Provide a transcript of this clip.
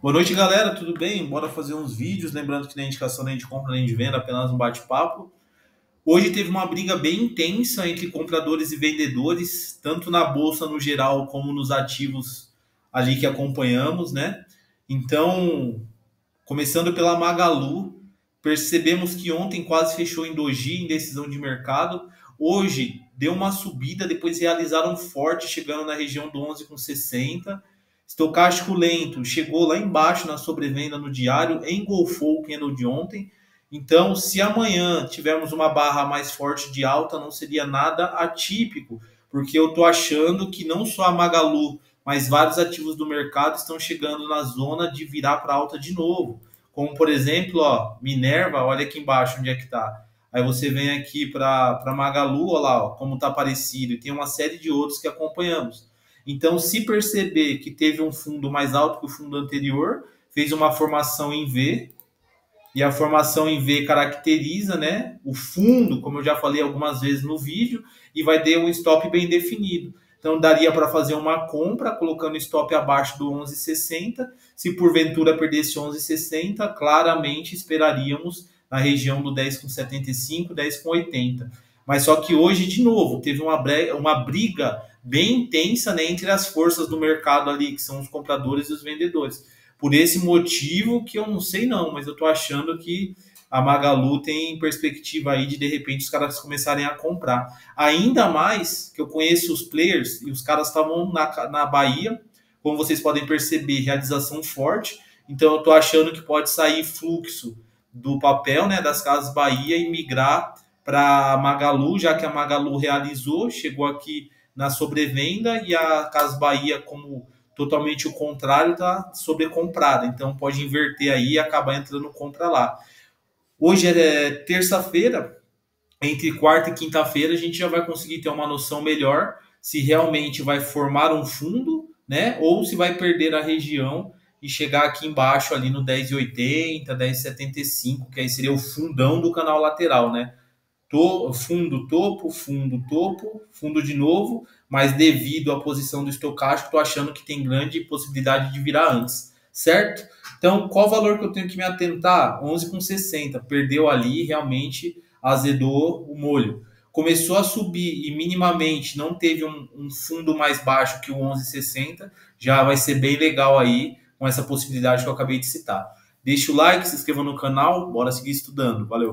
Boa noite, galera. Tudo bem? Bora fazer uns vídeos. Lembrando que nem indicação, nem de compra, nem de venda, apenas um bate-papo. Hoje teve uma briga bem intensa entre compradores e vendedores, tanto na bolsa no geral como nos ativos ali que acompanhamos, né? Então, começando pela Magalu, percebemos que ontem quase fechou em doji, em decisão de mercado. Hoje deu uma subida, depois realizaram um forte, chegando na região do 11,60. Estocástico lento chegou lá embaixo na sobrevenda no diário, engolfou o candle de ontem. Então, se amanhã tivermos uma barra mais forte de alta, não seria nada atípico, porque eu estou achando que não só a Magalu, mas vários ativos do mercado estão chegando na zona de virar para alta de novo. Como, por exemplo, ó, Minerva, olha aqui embaixo onde é que está. Aí você vem aqui para Magalu, olha lá, ó, como está parecido, e tem uma série de outros que acompanhamos. Então, se perceber que teve um fundo mais alto que o fundo anterior, fez uma formação em V, e a formação em V caracteriza, né, o fundo, como eu já falei algumas vezes no vídeo, e vai ter um stop bem definido. Então, daria para fazer uma compra, colocando stop abaixo do 11,60. Se porventura perdesse 11,60, claramente esperaríamos na região do 10,75, 10,80. Mas só que hoje, de novo, teve uma briga bem intensa, né, entre as forças do mercado ali, que são os compradores e os vendedores. Por esse motivo que eu não sei não, mas eu tô achando que a Magalu tem perspectiva aí de repente os caras começarem a comprar. Ainda mais que eu conheço os players e os caras estavam na Bahia, como vocês podem perceber, realização forte. Então eu tô achando que pode sair fluxo do papel, né, das Casas Bahia e migrar para Magalu, já que a Magalu realizou, chegou aqui na sobrevenda e a Casas Bahia, como totalmente o contrário, está sobrecomprada. Então pode inverter aí e acabar entrando compra lá. Hoje é terça-feira, entre quarta e quinta-feira a gente já vai conseguir ter uma noção melhor se realmente vai formar um fundo, né? Ou se vai perder a região e chegar aqui embaixo ali no 10,80, 10,75, que aí seria o fundão do canal lateral, né? Fundo, topo, fundo, topo, fundo de novo, mas devido à posição do estocástico, estou achando que tem grande possibilidade de virar antes, certo? Então, qual valor que eu tenho que me atentar? 11,60, perdeu ali, realmente azedou o molho. Começou a subir e minimamente não teve um fundo mais baixo que o 11,60, já vai ser bem legal aí com essa possibilidade que eu acabei de citar. Deixa o like, se inscreva no canal, bora seguir estudando. Valeu!